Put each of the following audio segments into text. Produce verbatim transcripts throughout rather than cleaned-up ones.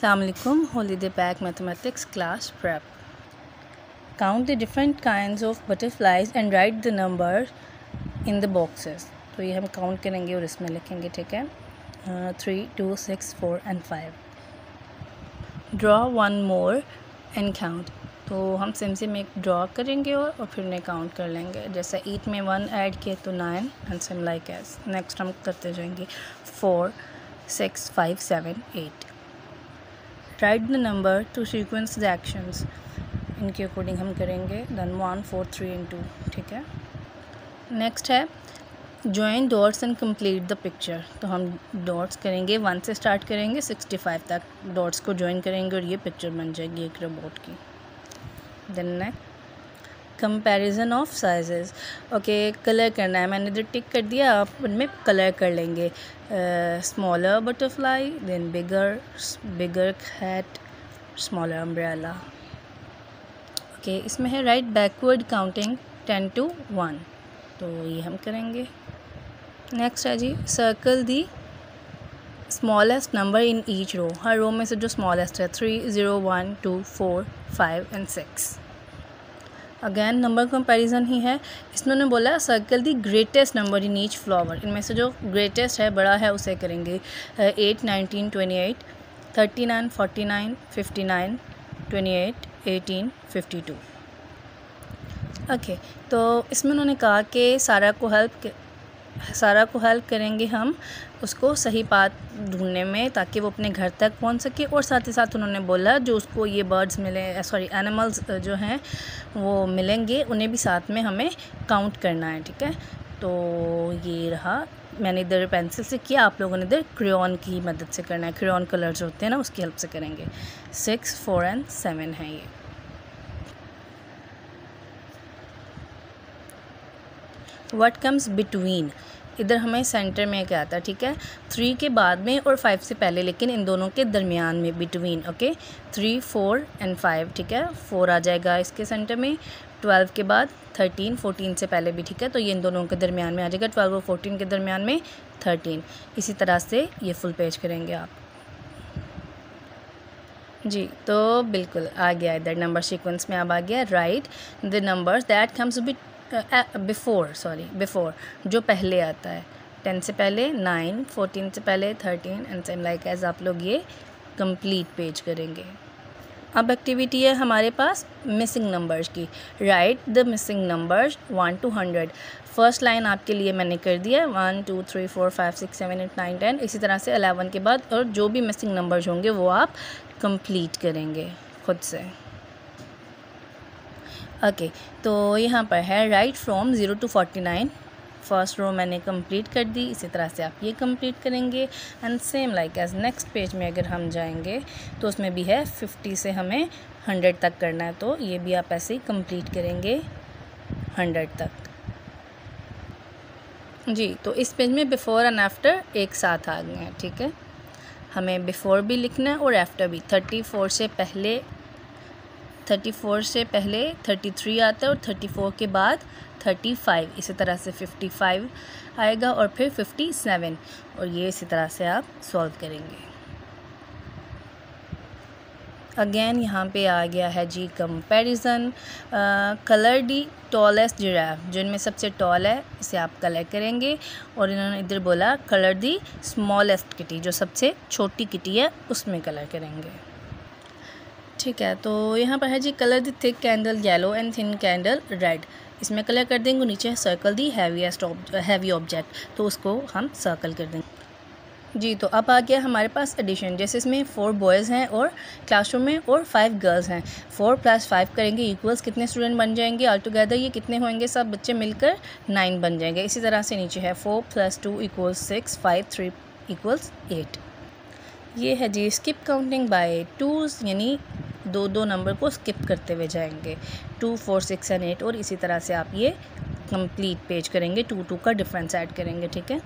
Assalamualaikum, Holiday Pack Mathematics Class Prep. Count the different kinds of butterflies and write the number in the boxes. तो ये हम count करेंगे और इसमें लिखेंगे, ठीक है. Three two six four and five. Draw one more and count. तो हम सेम सेम एक ड्रॉ करेंगे और, और फिर उन्हें काउंट कर लेंगे. जैसे एट में वन ऐड किए तो nine and same like as. Next हम करते जाएंगे four six five seven eight. Write the number to sequence the actions. इनके अकॉर्डिंग हम करेंगे. Then one four three and two. ठीक है. नेक्स्ट है join dots and complete the picture. तो हम डॉट्स करेंगे, वन से स्टार्ट करेंगे सिक्सटी फाइव तक डॉट्स को ज्वाइन करेंगे और ये पिक्चर बन जाएगी एक रोबोट की. Then next comparison of sizes. Okay, colour करना है. मैंने इधर टिक कर दिया, आप उनमें कलर कर लेंगे. Smaller butterfly, then bigger bigger cat, smaller umbrella. Okay, इसमें है write backward counting ten to one. तो ये हम करेंगे. नेक्स्ट है जी circle the smallest number in each row. हर रो में से जो स्मॉलेस्ट है three zero one two four five and six. Again number comparison ही है. इसमें उन्होंने बोला circle the greatest number in each flower. इनमें से जो ग्रेटेस्ट है, बड़ा है, उसे करेंगे. Eight nineteen twenty eight thirty nine forty nine fifty nine twenty eight eighteen fifty two. Okay, तो इसमें उन्होंने कहा कि सारा को हेल्प सारा को हेल्प करेंगे हम उसको सही पाथ ढूंढने में ताकि वो अपने घर तक पहुंच सके. और साथ ही साथ उन्होंने बोला जो उसको ये बर्ड्स मिले, सॉरी एनिमल्स जो हैं वो मिलेंगे, उन्हें भी साथ में हमें काउंट करना है. ठीक है. तो ये रहा. मैंने इधर पेंसिल से किया, आप लोगों ने इधर क्रेयॉन की मदद से करना है. क्रेयॉन कलर्स होते हैं ना, उसकी हेल्प से करेंगे. सिक्स फोर एंड सेवन है ये. What comes between. इधर हमें सेंटर में क्या आता है. ठीक है. थ्री के बाद में और फाइव से पहले, लेकिन इन दोनों के दरमियान में between. Okay, three four and five. ठीक है. फोर आ जाएगा इसके सेंटर में. ट्वेल्व के बाद थर्टीन, फोर्टीन से पहले भी. ठीक है. तो ये इन दोनों के दरमियान में आ जाएगा. ट्वेल्व और फोर्टीन के दरमियान में थर्टीन. इसी तरह से ये फुल पेज करेंगे आप जी. तो बिल्कुल आ गया इधर नंबर सीक्वेंस में. अब आ गया write the numbers that comes bit before sorry before जो पहले आता है. टेन से पहले नाइन, फोर्टीन से पहले thirteen and same like as. आप लोग ये कंप्लीट पेज करेंगे. अब एक्टिविटी है हमारे पास मिसिंग नंबर्स की. Write the missing numbers one to hundred. First line आपके लिए मैंने कर दिया. One two three four five six seven eight nine ten. इसी तरह से अलेवन के बाद और जो भी मिसिंग नंबर्स होंगे वो आप कंप्लीट करेंगे खुद से. ओके okay, तो यहाँ पर है write from zero to forty nine. First row मैंने कंप्लीट कर दी. इसी तरह से आप ये कंप्लीट करेंगे. And same like as next page में अगर हम जाएंगे तो उसमें भी है फिफ्टी से हमें हंड्रेड तक करना है. तो ये भी आप ऐसे ही कंप्लीट करेंगे हंड्रेड तक जी. तो इस पेज में बिफ़ोर एंड आफ्टर एक साथ आ गए हैं. ठीक है. हमें बिफ़ोर भी लिखना है और आफ्टर भी. थर्टी फोर से पहले थर्टी फोर से पहले थर्टी थ्री आता है और थर्टी फोर के बाद थर्टी फाइव. इसी तरह से फिफ्टी फाइव आएगा और फिर फिफ्टी सेवन. और ये इसी तरह से आप सॉल्व करेंगे. अगेन यहाँ पे आ गया है जी comparison. Colour the tallest giraffe. जो इनमें सबसे टॉल है इसे आप कलर करेंगे. और इन्होंने इधर बोला कलर दी स्मॉलेस्ट किटी. जो सबसे छोटी किटी है उसमें कलर करेंगे. ठीक है. तो यहाँ पर है जी colour the thick candle yellow and thin candle red. इसमें कलर कर देंगे. नीचे circle the heaviest heavy object. तो उसको हम सर्कल कर देंगे जी. तो अब आ गया हमारे पास एडिशन. जैसे इसमें फोर बॉयज़ हैं और क्लासरूम में और फाइव गर्ल्स हैं. फोर प्लस फाइव करेंगे इक्वल्स कितने स्टूडेंट बन जाएंगे ऑल टुगेदर. ये कितने होंगे सब बच्चे मिलकर नाइन बन जाएंगे. इसी तरह से नीचे है four plus two equals six, five three equals eight. ये है जी स्किप काउंटिंग बाय टूज़, यानी दो दो नंबर को स्किप करते हुए जाएंगे. Two four six and eight. और इसी तरह से आप ये कंप्लीट पेज करेंगे. टू टू का डिफरेंस ऐड करेंगे. ठीक है.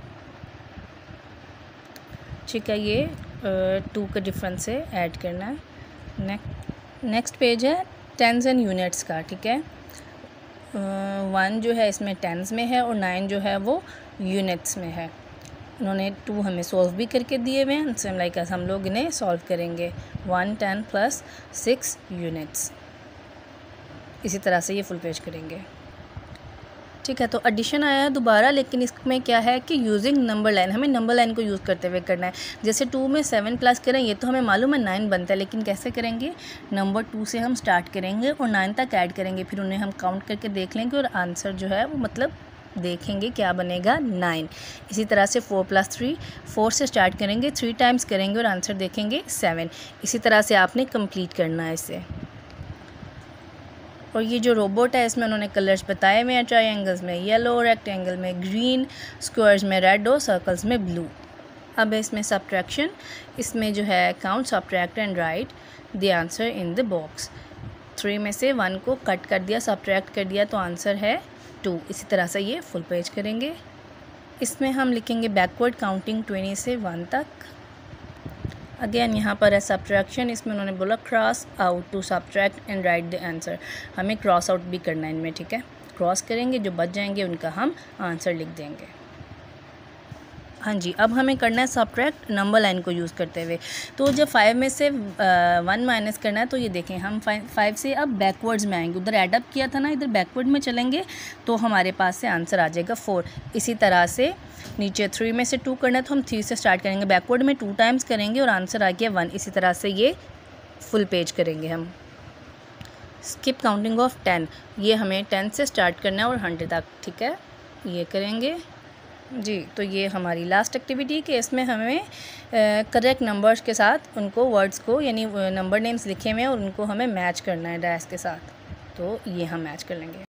ठीक है. ये टू का डिफरेंस से ऐड करना है. नेक्स्ट नेक्स्ट पेज है टेंस एंड यूनिट्स का. ठीक है. वन जो है इसमें टेंस में है और नाइन जो है वो यूनिट्स में है. इन्होंने टू हमें सॉल्व भी करके दिए हुए हैं, सेम लाइक हम लोग इन्हें सॉल्व करेंगे। One ten plus six units, इसी तरह से ये फुल पेज करेंगे। ठीक है, तो एडिशन आया है दोबारा, लेकिन इसमें क्या है कि यूजिंग नंबर लाइन, हमें नंबर लाइन को यूज़ करते हुए करना है। जैसे टू में सेवन प्लस करें, ये तो हमें मालूम है नाइन बनता है, लेकिन कैसे करेंगे, नंबर टू से हम स्टार्ट करेंगे और नाइन तक ऐड करेंगे, फिर उन्हें हम काउंट करके देख लेंगे और आंसर जो है वो मतलब देखेंगे क्या बनेगा, नाइन। इसी तरह से फोर प्लस थ्री, फोर से स्टार्ट करेंगे, थ्री टाइम्स करेंगे और आंसर देखेंगे सेवन। इसी तरह से आपने कंप्लीट करना है इसे। और ये जो रोबोट है इसमें उन्होंने कलर्स बताए हुए हैं, ट्रायंगल्स में येलो, रेक्टेंगल में ग्रीन, स्क्वायर्स में रेड और सर्कल्स में ब्लू। अब इसमें सब्ट्रैक्शन, इसमें जो है count, subtract and write the answer in the box. Three में से वन को कट कर दिया, सब्ट्रैक्ट कर दिया, तो आंसर है टू। इसी तरह से ये फुल पेज करेंगे। इसमें हम लिखेंगे बैकवर्ड काउंटिंग ट्वेंटी से वन तक। अगेन यहाँ पर है सब्ट्रैक्शन, इसमें उन्होंने बोला cross out to subtract and write the answer. हमें क्रॉस आउट भी करना है इनमें, ठीक है, क्रॉस करेंगे, जो बच जाएंगे उनका हम आंसर लिख देंगे। हाँ जी, अब हमें करना है सब्ट्रैक्ट नंबर लाइन को यूज़ करते हुए। तो जब फाइव में से वन माइनस करना है, तो ये देखें हम फाइव से अब बैकवर्ड्स में आएंगे, उधर एडअप किया था ना, इधर बैकवर्ड में चलेंगे तो हमारे पास से आंसर आ जाएगा फोर। इसी तरह से नीचे थ्री में से टू करना है तो हम थ्री से स्टार्ट करेंगे, बैकवर्ड में टू टाइम्स करेंगे और आंसर आ गया वन। इसी तरह से ये फुल पेज करेंगे हम। स्किप काउंटिंग ऑफ टेन, ये हमें टेन से स्टार्ट करना है और हंड्रेड तक, ठीक है, ये करेंगे जी। तो ये हमारी लास्ट एक्टिविटी कि इसमें हमें करेक्ट नंबर्स के साथ उनको वर्ड्स को यानी नंबर नेम्स लिखे हुए हैं और उनको हमें मैच करना है डैश के साथ, तो ये हम मैच कर लेंगे।